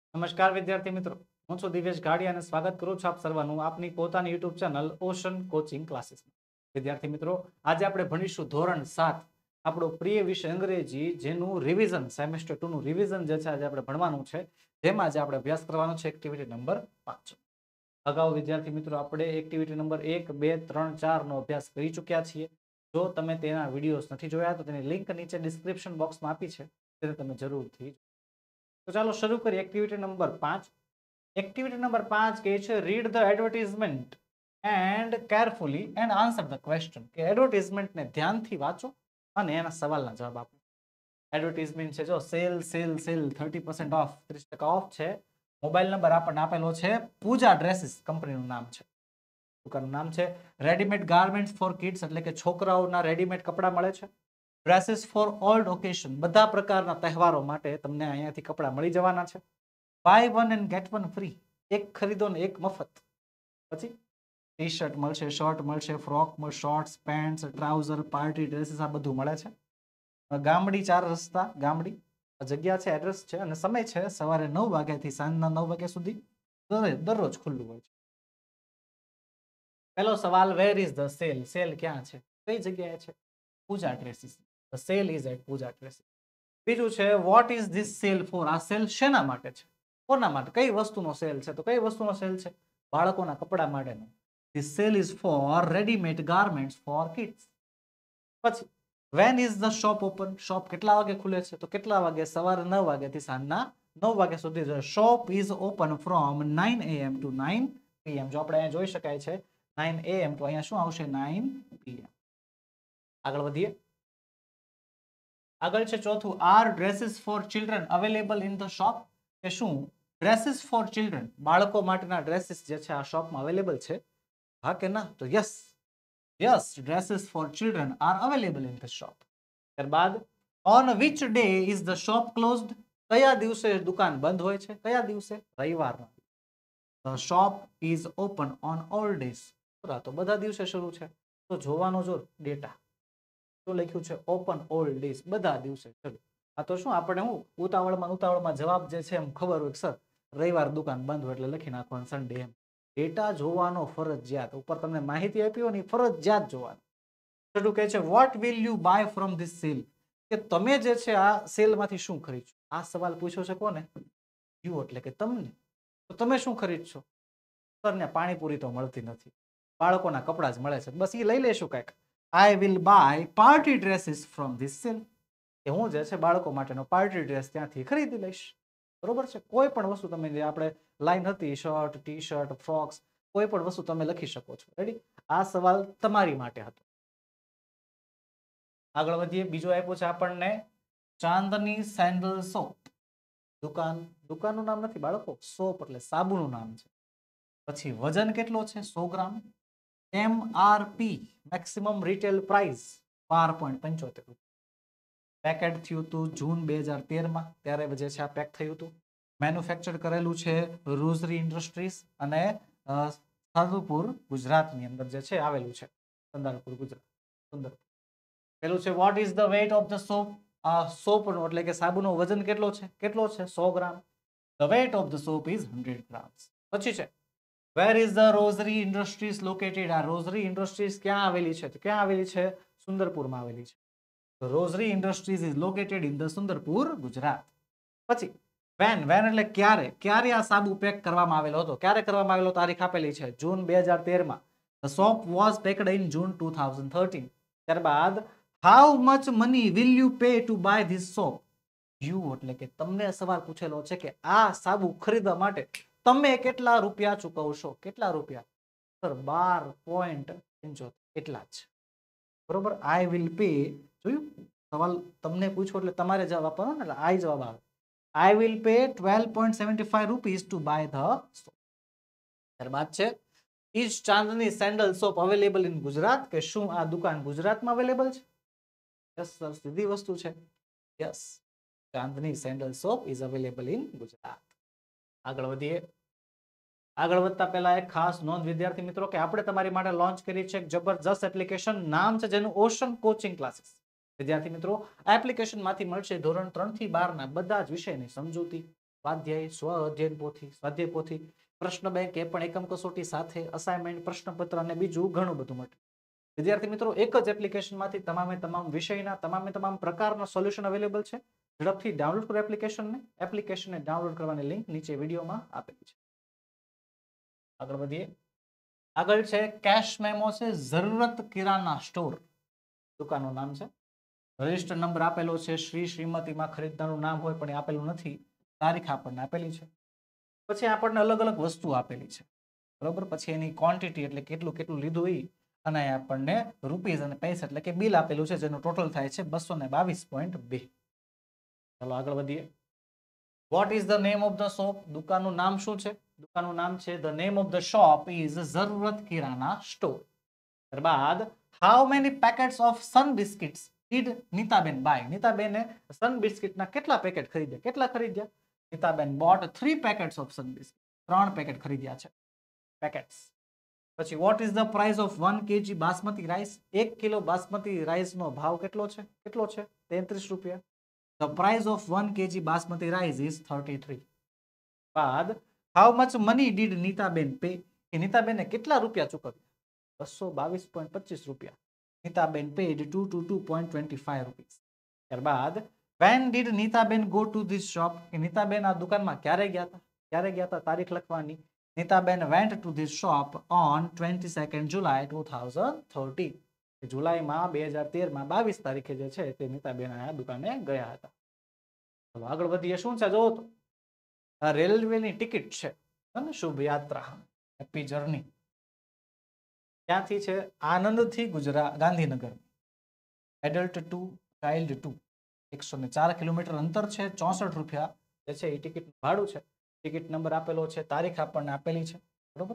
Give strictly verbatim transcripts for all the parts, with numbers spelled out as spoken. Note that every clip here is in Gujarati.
નમસ્કાર વિદ્યાર્થી મિત્રો, હું છું દિવેશ ગાડી અને સ્વાગત કરું છું આપ સર્વનું આપની પોતાની YouTube channel Ocean coaching classes. વિદ્યાર્થી મિત્રો, આજે આપણે ભણીશું ધોરણ સાત આપણો પ્રિય વિષય અંગ્રેજી, જેનું રિવિઝન સેમેસ્ટર ટુ નું રિવિઝન જે છે આજે આપણે ભણવાનું છે, જેમાં આજે આપણે અભ્યાસ કરવાનો છે એક્ટિવિટી નંબર પાંચ. અગાઉ વિદ્યાર્થી મિત્રો આપણે એક્ટિવિટી નંબર એક બે ત્રણ ચાર નો અભ્યાસ કરી ચૂક્યા છીએ. જો તમે તેના વિડીયોઝ નથી જોયા તો તેની લિંક નીચે ડિસ્ક્રિપ્શન બોક્સમાં આપી છે, તેને તમે જરૂરથી. તો ચાલો શરૂ કરીએ એક્ટિવિટી નંબર પાંચ. એક્ટિવિટી નંબર પાંચ કહે છે read the advertisement and carefully and answer the question. કે એડવર્ટાઇઝમેન્ટને ધ્યાનથી વાંચો અને એના સવાલના જવાબ આપો. એડવર્ટાઇઝમેન્ટ છે જો sale sale sale thirty percent off, ત્રીસ ટકા ઓફ છે. મોબાઈલ નંબર આપણને આપેલો છે, પૂજા ડ્રેસીસ કંપનીનું નામ છે, દુકાનનું નામ છે. રેડીમેડ ગાર્મેન્ટ્સ ફોર કિડ્સ એટલે કે છોકરાઓના રેડીમેડ કપડાં મળે છે. ડ્રેસીસ ફોર ઓલ્ડ ઓકેશન બધા પ્રકારના તહેવારો માટે તમને અહીંયાથી કપડાં મળી જવાના છે. Buy one and get one free, એક ખરીદો ને એક મફત. પછી ટી શર્ટ મળશે, શર્ટ મળશે, ફ્રોક મળશે, shorts, pants, trouser, party dresses આ બધું મળે છે. ગામડી ચાર રસ્તા ગામડી જગ્યા છે, એડ્રેસ છે અને સમય છે સવારે નવ વાગ્યાથી સાંજના નવ વાગ્યા સુધી દરરોજ ખુલ્લું હોય છે. પહેલો સવાલ, where is the sale? Sale ક્યાં છે, કઈ જગ્યાએ છે? Pooja dresses. The sale is at Pooja dresses. બીજું છે what is this sale for? આ સેલ શેના માટે છે, કોના માટે, કઈ વસ્તુનો સેલ છે? તો કઈ વસ્તુનો સેલ છે? બાળકોના કપડા માટેનો. This sale is for ready-made garments for kids. પછી when is the shop open? Shop કેટલા વાગે ખુલે છે? તો કેટલા વાગે? સવારે નવ વાગ્યાથી સાંજના નવ વાગ્યા સુધી. Shop is open from nine A M to nine P M. જો આપણે અહીંયા જોઈ શકાય છે નાઇન એ એમ, તો અહીંયા શું આવશે? Nine P M. આગળ વધીએ. આગળ છે ચોથું, are dresses for children available in the shop? કે શું ડ્રેસીસ ફોર ચિલ્ડ્રન બાળકો માટેના ડ્રેસીસ જે છે આ શોપમાં અવેલેબલ છે? હા કે ના? તો yes yes, dresses for children are available in the shop. ત્યારબાદ on which day is the shop closed? કયા દિવસે દુકાન બંધ હોય છે? કયા દિવસે? રવિવારના. The shop is open on all days. તો બધા દિવસે શરૂ છે. તો જોવાનો જો ડેટા તો લખ્યું છે ઓપન ઓલ ડેઝ, બધા દિવસે. ચલો આ તો શું આપણે હું ઉતાવળમાં ઉતાવળમાં જવાબ જે છે એમ ખબર હોય સર રવિવાર દુકાન બંધ હોય એટલે લખી નાખવાનું સન્ડે એમ. ડેટા જોવાનો ફરજિયાત, ઉપર તમને માહિતી આપી હોય ને ફરજિયાત જોવાનું. છઠ્ઠું કહે છે what will you buy from this sale? કે તમે જે છે આ સેલમાંથી શું ખરીદશો? આ સવાલ પૂછ્યો છે કોને? યુ એટલે કે તમને. તો તમે શું ખરીદશો? સરને પાણીપુરી તો મળતી નથી, બાળકોના કપડા જ મળે છે, બસ એ લઈ લેશું કઈક. I will buy party dresses from this sale. કે હું જે છે બાળકો માટેનો પાર્ટી ડ્રેસ ત્યાંથી ખરીદી લઈશ. બરોબર છે. કોઈ પણ વસ્તુ તમે જે આપણે લાઈન હતી શર્ટ, ટી શર્ટ, ફ્રોક્સ, કોઈ પણ વસ્તુ તમે લખી શકો છો. રેડી? આ સવાલ તમારી માટે હતો. આગળ વધીએ. બીજો આપ્યો છે આપણને ચાંદની સેન્ડલ સોપ. દુકાન, દુકાનનું નામ નથી બાળકો, સોપ એટલે સાબુનું નામ છે. પછી વજન કેટલો છે? સો gram. M R P maximum retail price બાર પોઈન્ટ પંચોતેર રૂપિયા. પેકેટ થયું હતું જૂન બે હજાર તેર માં, ત્યારે જે છે આ પેક થયું હતું. મેન્યુફેક્ચર કરેલું છે રોઝરી ઇન્ડસ્ટ્રીઝ અને સંદલપુર ગુજરાતની અંદર જે છે આવેલું છે. સંદલપુર ગુજરાત. સુંદર. પેલું છે what is the weight of the soap? આ સોપનો એટલે કે સાબુનો વજન કેટલો છે? કેટલો છે? સો gram. The weight of the soap is hundred grams. પછી છે where is the Rosary Industries located? આ રોઝરી ઇન્ડસ્ટ્રીઝ ક્યાં આવેલી છે? તો ક્યાં આવેલી છે? સુંદરપુરમાં આવેલી છે. Rosary Industries is located in the Sundarpur Gujarat. પછી વેન, વેન એટલે ક્યારે, ક્યારે આ સાબુ પેક કરવામાં આવેલો હતો? ક્યારે કરવામાં આવેલો? તારીખ આપેલી છે જૂન બે હજાર તેર માં. The soap was packed in June two thousand thirteen. ત્યારબાદ how much money will you pay to buy this soap? You એટલે કે તમને સવાલ પૂછેલો છે કે આ સાબુ ખરીદવા માટે તમે કેટલા રૂપિયા ચૂકવશો? કેટલા રૂપિયા? સર બાર પોઈન્ટ પંચોતેર એટલા જ. બરોબર. I will pay. જોયું? સવાલ તમને પૂછો એટલે તમારે જવાબ આપવાનો ને, એટલે આઈ જવાબ આવે. I will pay twelve point seventy five rupees to buy the soap. ત્યારબાદ છે is Chandni sandal soap available in Gujarat? કે શું આ દુકાન ગુજરાતમાં અવેલેબલ છે? યસ સર, સીધી વસ્તુ છે. Yes, Chandni sandal soap is available in Gujarat. આગળ વધીએ. આગળ વધતા પહેલા એક ખાસ નોંધ વિદ્યાર્થી મિત્રો કે આપણે તમારી માટે લોન્ચ કરી છે એક જબરજસ્ત એપ્લિકેશન, નામ છે જેનું ઓશન કોચિંગ ક્લાસીસ. વિદ્યાર્થી મિત્રો, આ એપ્લિકેશન માંથી મળશે ધોરણ ત્રણ થી બાર ના બધા જ વિષયની સમજૂતી, સ્વાધ્યાય, સ્વ અધ્યયન પોથી, સ્વાધ્યાય પોથી, પ્રશ્ન બેંક એ પણ એકમ કસોટી સાથે, અસાઇનમેન્ટ, પ્રશ્નપત્ર અને બીજું ઘણું બધું મળે. વિદ્યાર્થી મિત્રો, એક જ એપ્લિકેશનમાંથી તમામે તમામ વિષયના તમામે તમામ પ્રકારના સોલ્યુશન અવેલેબલ છે. ઝડપથી ડાઉનલોડ કરો એપ્લિકેશનને. એપ્લિકેશનને ડાઉનલોડ કરવાની લિંક નીચે વિડીયોમાં આપેલી છે. આગળ વધીએ. આગળ છે કેશ મેમો છે, જરૂરત કિરાના સ્ટોર દુકાનનું નામ છે. રજિસ્ટર નંબર આપેલો છે, શ્રી શ્રીમતીમાં ખરીદદારનું નામ હોય પણ એ આપેલું નથી, તારીખ આપણને આપેલી છે. પછી આપણને અલગ અલગ વસ્તુ આપેલી છે, બરોબર. પછી એની ક્વોન્ટિટી એટલે કેટલું કેટલું લીધું એ, અને આપણને રૂપીઝ અને પૈસા એટલે કે બિલ આપેલું છે, જેનું ટોટલ થાય છે બસો ને બાવીસ પોઈન્ટ બે. ચાલો આગળ વધીએ. What is the name of the shop? દુકાનનું નામ શું છે? દુકાનનું નામ છે, the name of the shop is Zaroorat kirana store. ત્યારબાદ how many packets of Sun biscuits did Nitaben buy? નીતાબેને સન બિસ્કિટના કેટલા પેકેટ ખરીદ્યા? કેટલા ખરીદ્યા? Nitaben bought three packets of Sun biscuit. ત્રણ પેકેટ ખરીદ્યા છે, પેકેટ્સ. પછી what is the price of one KG basmati rice? એક કિલો બાસમતી રાઈસનો ભાવ કેટલો છે? કેટલો છે? તેત્રીસ રૂપિયા. The price of one KG basmati rice is thirty three. બાદ how much money did Nitaben pay? કે નીતાબેને કેટલા રૂપિયા ચૂકવ્યા? બસો બાવીસ પોઈન્ટ પચીસ રૂપિયા. Nitaben paid two two two point twenty five rupees. ત્યારબાદ when did Nitaben go to this shop? કે નીતાબેન આ દુકાનમાં ક્યારે ગયા હતા? ક્યારે ગયા હતા? તારીખ લખવાની. Nitaben went to this shop on twenty second July two thousand thirty. જુલાઈમાં બે હજાર તેર માં બાવીસ તારીખે જે છે તે નીતાબેન આ દુકાને ગયા હતા. તો આગળ વધીએ. શું છે જો તો આ રેલવેની ટિકિટ છે, શુભ યાત્રા, હેપી જર્ની. ક્યાંથી છે? આનંદથી Gujarat Gandhinagar. Adult two child two એકસો ને ચાર કિલોમીટર અંતર છે. ચોસઠ રૂપિયા જે છે એ ટિકિટ ભાડું છે. ટિકિટ નંબર આપેલો છે, તારીખ આપણને આપેલી છે, બરોબર.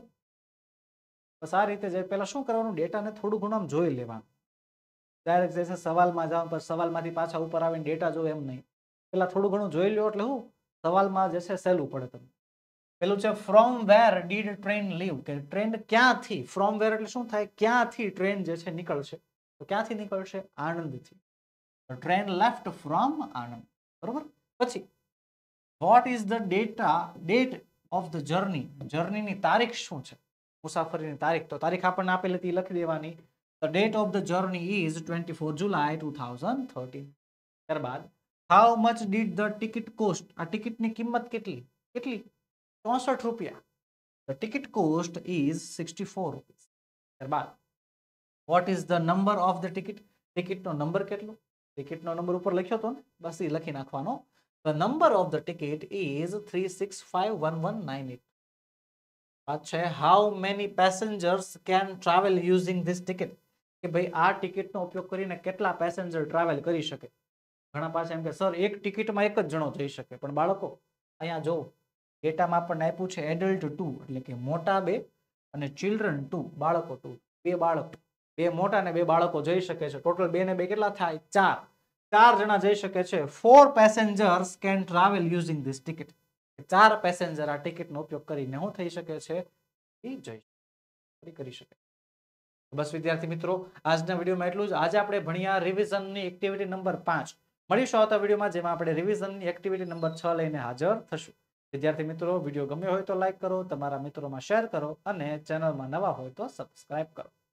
બસ આ રીતે જે પેલા શું કરવાનું, ડેટાને થોડું ઘણું આમ જોઈ લેવાનું. ડાયરેક્ટ જે છે સવાલમાં જાઓ, પછી સવાલમાંથી પાછા ઉપર આવીને ડેટા જો એમ નહીં. પેલા થોડું ઘણું જોઈ લો એટલે હું સવાલમાં જે છે સહેલું પડે તમને. પેલું છે from where did train leave? કે ટ્રેન ક્યાંથી? ફ્રોમ વેર એટલે શું થાય? ક્યાંથી ટ્રેન જે છે નીકળશે? તો ક્યાંથી નીકળશે? આણંદથી. ટ્રેન લેફ્ટ ફ્રોમ આણંદ, બરોબર. પછી what is the data date of the journey? જર્નીની તારીખ શું છે? મુસાફરીની તારીખ. તો તારીખ આપણને આપેલી હતી, લખી દેવાની. The date of the journey is twenty four July two thousand thirteen. ત્યારબાદ how much did the ticket cost? આ ટિકિટની કિંમત કેટલી? કેટલી? ચોસઠ રૂપિયા. The ticket cost is sixty four rupees. ત્યારબાદ what is the number of the ticket? ટિકિટનો નંબર કેટલો? ટિકિટનો નંબર ઉપર લખ્યો હતો ને, બસ એ લખી નાખવાનો. The number of the ticket is three six five one one nine eight. વાત છે how many passengers can travel using this ticket? કે ભાઈ આ ટિકિટનો ઉપયોગ કરીને કેટલા પેસેન્જર ટ્રાવેલ કરી શકે? ઘણા પાસે એમ કે સર એક ટિકિટમાં એક જ જણો જઈ શકે, પણ બાળકો અહીંયા જો ડેટામાં આપણને આપ્યું છે એડલ્ટ ટુ એટલે કે મોટા બે, અને ચિલ્ડ્રન ટુ બાળકો ટુ. બે બાળક, બે મોટા ને બે બાળકો જઈ શકે છે. ટોટલ બે ને બે કેટલા થાય? ચાર. ચાર જણા જઈ શકે છે. Four passengers can travel using this ticket. ચાર પેસેન્જર આ ટિકિટનો ઉપયોગ કરીને શું થઈ શકે છે? એ જઈ કરી શકે. બસ વિદ્યાર્થી મિત્રો, આજના વિડીયોમાં એટલું જ. આજે આપણે ભણ્યા રિવિઝનની એક્ટિવિટી નંબર પાંચ. મળીશું આવતા વિડીયોમાં, જેમાં આપણે રિવિઝનની એક્ટિવિટી નંબર છ લઈને હાજર થશું. વિદ્યાર્થી મિત્રો, વિડીયો ગમ્યો હોય તો લાઈક કરો, તમારા મિત્રોમાં શેર કરો, અને ચેનલમાં નવા હોય તો સબસ્ક્રાઇબ કરો.